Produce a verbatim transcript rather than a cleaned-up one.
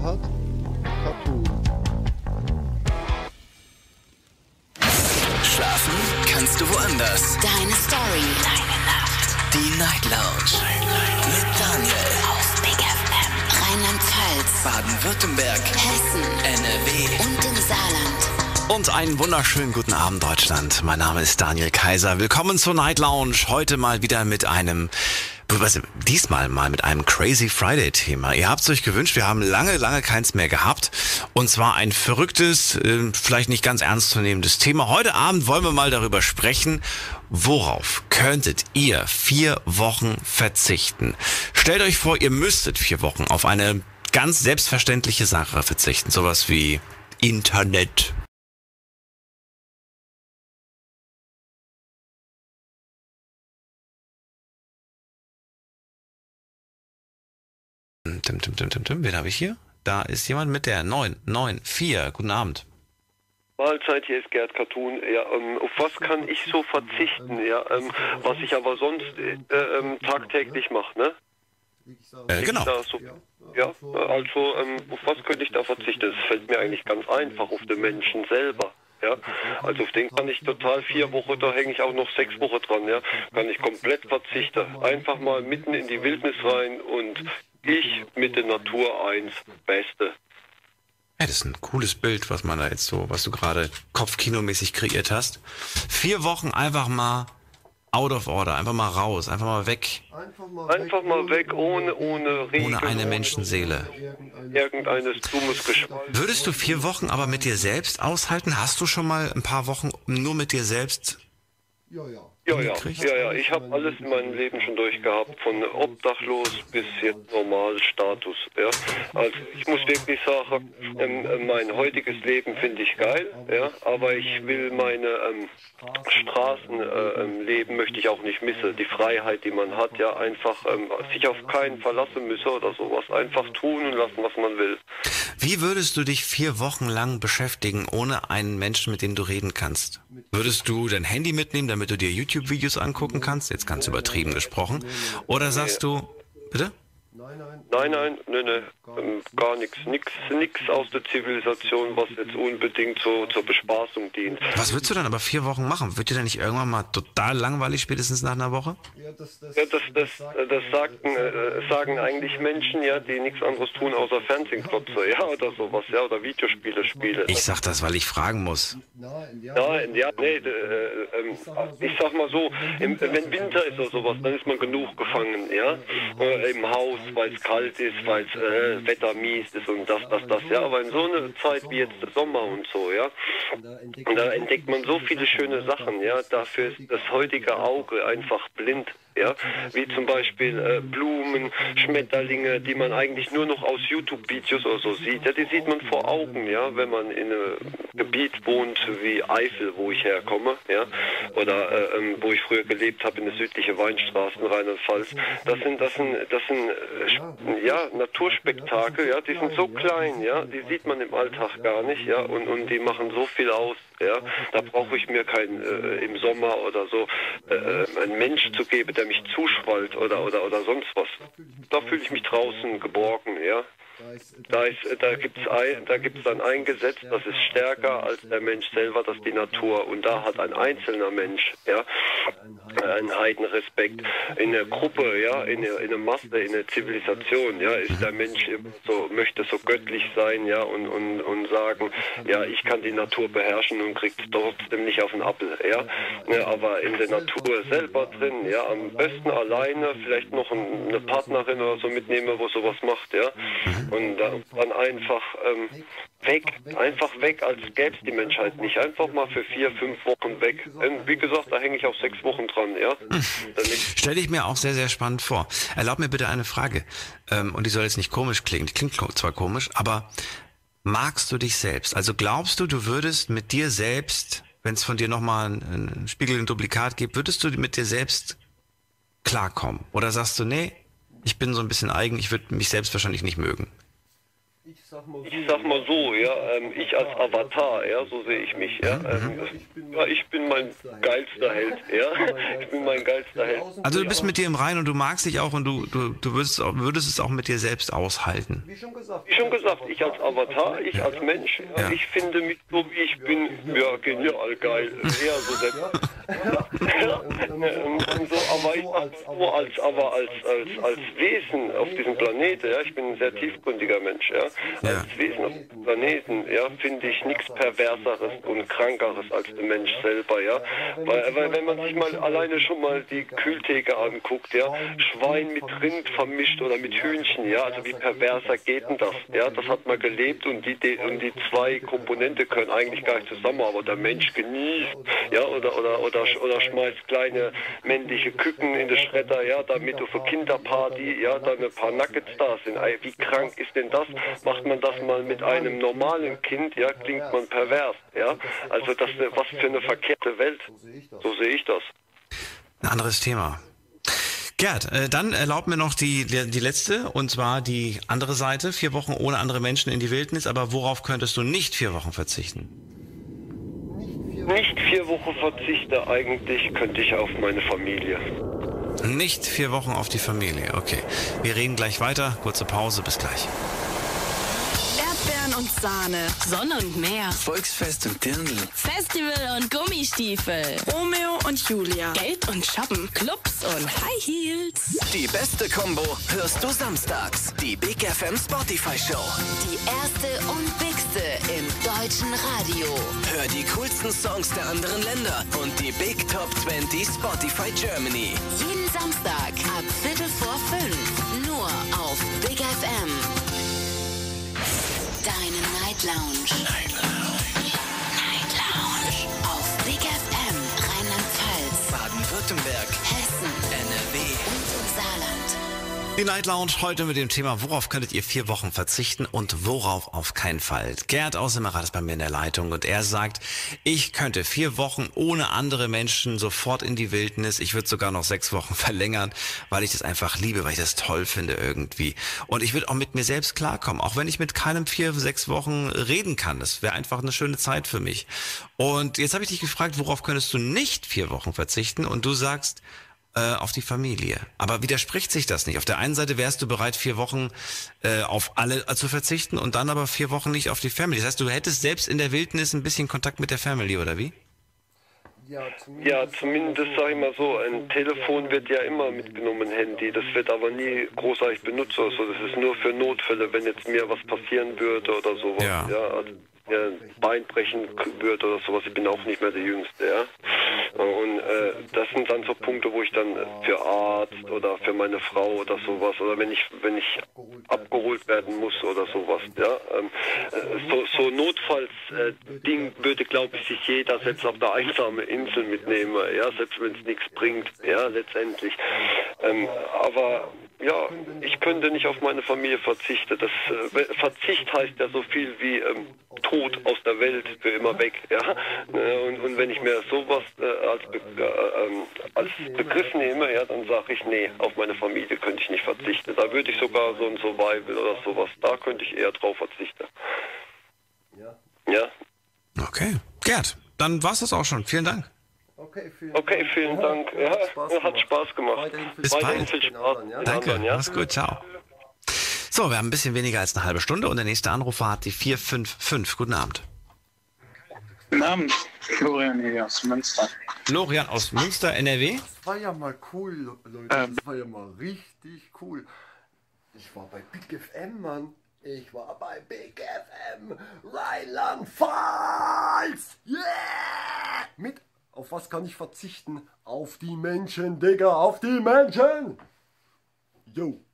hat, Cartoon. Schlafen kannst du woanders. Deine Story. Deine Nacht. Die Night Lounge. Night mit Daniel. Auf Big F M. Rheinland-Pfalz. Baden-Württemberg. Hessen. N R W. Und im Saarland. Und einen wunderschönen guten Abend, Deutschland. Mein Name ist Daniel Kaiser. Willkommen zur Night Lounge. Heute mal wieder mit einem, diesmal mal mit einem Crazy Friday Thema. Ihr habt es euch gewünscht, wir haben lange, lange keins mehr gehabt. Und zwar ein verrücktes, äh, vielleicht nicht ganz ernstzunehmendes Thema. Heute Abend wollen wir mal darüber sprechen, worauf könntet ihr vier Wochen verzichten? Stellt euch vor, ihr müsstet vier Wochen auf eine ganz selbstverständliche Sache verzichten. Sowas wie Internet. Tim, Tim, Tim, Tim, Tim. Wen habe ich hier? Da ist jemand mit der neun neun vier. Guten Abend. Mahlzeit, hier ist Gerd Cartoon. Ja, ähm, auf was kann ich so verzichten? Ja, ähm, was ich aber sonst äh, ähm, tagtäglich mache, ne? Äh, genau. Da so, ja, also ähm, auf was könnte ich da verzichten? Es fällt mir eigentlich ganz einfach, auf den Menschen selber. Ja, also auf den kann ich total vier Wochen, da hänge ich auch noch sechs Wochen dran, ja, kann ich komplett verzichten. Einfach mal mitten in die Wildnis rein und ich mit der Natur eins, Beste. Ja, das ist ein cooles Bild, was man da jetzt so, was du gerade kopfkinomäßig kreiert hast. Vier Wochen einfach mal out of order, einfach mal raus, einfach mal weg. Einfach mal Einfach mal weg, ohne, ohne Regen. Ohne eine Menschenseele. Irgendeines dummes Geschwall. Würdest du vier Wochen aber mit dir selbst aushalten? Hast du schon mal ein paar Wochen nur mit dir selbst? Ja, ja. Ja, ja, Gekriegt? ja, ja, ich habe alles in meinem Leben schon durchgehabt, von obdachlos bis jetzt Normalstatus, ja. Also ich muss wirklich sagen, ähm, mein heutiges Leben finde ich geil, ja, aber ich will meine ähm, Straßenleben äh, möchte ich auch nicht missen. Die Freiheit, die man hat, ja, einfach ähm, sich auf keinen verlassen müssen oder sowas, einfach tun und lassen, was man will. Wie würdest du dich vier Wochen lang beschäftigen, ohne einen Menschen, mit dem du reden kannst? Würdest du dein Handy mitnehmen, damit du dir YouTube-Videos angucken kannst? Jetzt ganz übertrieben gesprochen. Oder sagst du, bitte? Nein, nein. Nein, nein, nein, nein, ähm, gar nichts, nichts, nichts aus der Zivilisation, was jetzt unbedingt so zur Bespaßung dient. Was würdest du dann aber vier Wochen machen? Wird dir dann nicht irgendwann mal total langweilig, spätestens nach einer Woche? Ja, das, das, Ja, das, das, das sagten, äh, sagen eigentlich Menschen, ja, die nichts anderes tun außer Fernsehen klotzen, ja, oder sowas, ja, oder Videospiele spielen. Ich sag das, weil ich fragen muss. Nein, ja. Nein, ja, nee, äh, ähm, ich sag mal so, im, wenn Winter ist oder sowas, dann ist man genug gefangen, ja, äh, im Haus, weil es kalt ist, weil es äh, Wetter mies ist und das, das, das, ja, aber in so einer Zeit wie jetzt der Sommer und so, ja, und da entdeckt man so viele schöne Sachen, ja, dafür ist das heutige Auge einfach blind, ja, wie zum Beispiel äh, Blumen, Schmetterlinge, die man eigentlich nur noch aus YouTube-Videos oder so sieht, ja, die sieht man vor Augen, ja, wenn man in einem Gebiet wohnt wie Eifel, wo ich herkomme, ja, oder äh, ähm, wo ich früher gelebt habe, in der südlichen Weinstraße in Rheinland-Pfalz, das sind, das sind, das sind, äh, ja, Naturspektakel, ja, die sind so klein, ja, die sieht man im Alltag gar nicht, ja, und, und die machen so viel aus, ja, da brauche ich mir keinen äh, im Sommer oder so äh, einen Mensch zu geben, der mich zuschwallt oder oder oder sonst was. Da fühle ich mich draußen geborgen, ja. Da ist, da gibt's ein, da gibt's dann ein Gesetz, das ist stärker als der Mensch selber, das ist die Natur. Und da hat ein einzelner Mensch, ja, einen Heidenrespekt. In der Gruppe, ja, in der, in der Masse, in der Zivilisation, ja, ist der Mensch so, möchte so göttlich sein, ja, und, und, und sagen, ja, ich kann die Natur beherrschen und kriegt trotzdem nicht auf den Appel, ja. Ja, aber in der Natur selber drin, ja, am besten alleine, vielleicht noch eine Partnerin oder so mitnehmen, wo sowas macht, ja. Und dann einfach ähm, weg, einfach weg, als gäbe es die Menschheit nicht. Einfach mal für vier, fünf Wochen weg. Und wie gesagt, da hänge ich auch sechs Wochen dran, ja. Stelle ich mir auch sehr, sehr spannend vor. Erlaub mir bitte eine Frage. Ähm, und die soll jetzt nicht komisch klingen. Die klingt zwar komisch, aber magst du dich selbst? Also glaubst du, du würdest mit dir selbst, wenn es von dir nochmal ein, ein Spiegel, ein Duplikat gibt, würdest du mit dir selbst klarkommen? Oder sagst du, nee, ich bin so ein bisschen eigen, ich würde mich selbst wahrscheinlich nicht mögen? Ich sag mal so, Ich sag mal so, ja, ähm, ich als Avatar, ja, so sehe ich mich, ja. Ähm, ja, ich bin mein geilster Held, ja. Ich bin mein geilster Held. Also du bist mit dir im Reinen und du magst dich auch und du, du, du würdest, auch, würdest es auch mit dir selbst aushalten. Wie schon gesagt, Wie schon gesagt, ich als Avatar, ich als Mensch, ja, Ja. ich finde mich so wie ich bin, ja, genial, geil, eher so selbst. Ähm, so, aber ich sag so als, aber als, als, als Wesen auf diesem Planeten, ja, ich bin ein sehr tiefgründiger Mensch, ja, Ja. als Wesen auf diesem Planeten, ja, finde ich nichts Perverseres und Krankeres als der Mensch selber, ja, weil, weil wenn man sich mal alleine schon mal die Kühltheke anguckt, ja, Schwein mit Rind vermischt oder mit Hühnchen, ja, also wie perverser geht denn das, ja, das hat man gelebt und die, die, und die zwei Komponente können eigentlich gar nicht zusammen, aber der Mensch genießt, ja, oder, oder, oder, oder schmeißt kleine männliche Küken in den Schredder, ja, damit auf eine Kinderparty, ja, dann ein paar Nuggets da sind. Ey, wie krank ist denn das? Macht man das mal mit einem normalen Kind, ja, klingt man pervers, ja. Also das, was für eine verkehrte Welt. So sehe ich das. Ein anderes Thema. Gerd, äh, dann erlaub mir noch die, die, die letzte, und zwar die andere Seite. Vier Wochen ohne andere Menschen in die Wildnis, aber worauf könntest du nicht vier Wochen verzichten? Nicht vier Wochen verzichte, eigentlich könnte ich auf meine Familie. Nicht vier Wochen auf die Familie, okay. Wir reden gleich weiter, kurze Pause, bis gleich. Erdbeeren und Sahne, Sonne und Meer. Volksfest und Dirndl. Festival und Gummistiefel. Romeo und Julia. Geld und Shoppen. Clubs und High Heels. Die beste Combo hörst du samstags. Die Big F M Spotify Show. Die erste und bigste im deutschen Radio. Hör die coolsten Songs der anderen Länder und die Big Top zwanzig Spotify Germany. Jeden Samstag ab Viertel vor fünf. Nur auf Big F M. Deine Night Lounge. Night Lounge. Night Lounge. Auf Big F M Rheinland-Pfalz, Baden-Württemberg, Hessen N R W. und im Saarland. Die Night Lounge heute mit dem Thema, worauf könntet ihr vier Wochen verzichten und worauf auf keinen Fall. Gerd aus Simmerath ist bei mir in der Leitung und er sagt, ich könnte vier Wochen ohne andere Menschen sofort in die Wildnis. Ich würde sogar noch sechs Wochen verlängern, weil ich das einfach liebe, weil ich das toll finde irgendwie. Und ich würde auch mit mir selbst klarkommen, auch wenn ich mit keinem vier, sechs Wochen reden kann. Das wäre einfach eine schöne Zeit für mich. Und jetzt habe ich dich gefragt, worauf könntest du nicht vier Wochen verzichten? Und du sagst, auf die Familie. Aber widerspricht sich das nicht? Auf der einen Seite wärst du bereit, vier Wochen äh, auf alle zu verzichten und dann aber vier Wochen nicht auf die Family. Das heißt, du hättest selbst in der Wildnis ein bisschen Kontakt mit der Family, oder wie? Ja, zumindest sage ich mal so, ein Telefon wird ja immer mitgenommen, Handy. Das wird aber nie großartig benutzt. Also das ist nur für Notfälle, wenn jetzt mir was passieren würde oder sowas. Ja. Ja, also mir ein Bein brechen würde oder sowas. Ich bin auch nicht mehr der Jüngste, ja. Und äh, das sind dann so Punkte, wo ich dann für Arzt oder für meine Frau oder sowas oder wenn ich wenn ich abgeholt werden muss oder sowas, ja. Ähm, so so Notfallsding äh, würde, glaube ich, sich jeder selbst auf der einsamen Insel mitnehmen, ja, selbst wenn es nichts bringt, ja, letztendlich. Ähm, aber ja, ich könnte nicht auf meine Familie verzichten. Das äh, Verzicht heißt ja so viel wie ähm, Tod aus der Welt für immer weg, ja. Und, und wenn ich mir sowas äh, als, Be äh, äh, als Begriff nehme, ja, dann sage ich, nee, auf meine Familie könnte ich nicht verzichten. Da würde ich sogar so ein Survival oder sowas, da könnte ich eher drauf verzichten. Ja. Okay. Gerd, dann war's das auch schon. Vielen Dank. Okay, vielen Okay, vielen Dank. Ja, hat Spaß gemacht. Weiterhin viel Bis Spaß bald. mit Viel den Spaß. anderen, ja? Danke, anderen, ja? mach's gut, ciao. So, wir haben ein bisschen weniger als eine halbe Stunde und der nächste Anrufer hat die vier fünf fünf. Guten Abend. Guten Abend, Florian hier aus Münster. Florian aus Münster, N R W. Das war ja mal cool, Leute. Ähm. Das war ja mal richtig cool. Ich war bei Big F M, Mann. Ich war bei Big F M Rheinland-Pfalz. Yeah! Mit, auf was kann ich verzichten? Auf die Menschen, Digga, auf die Menschen. Yo.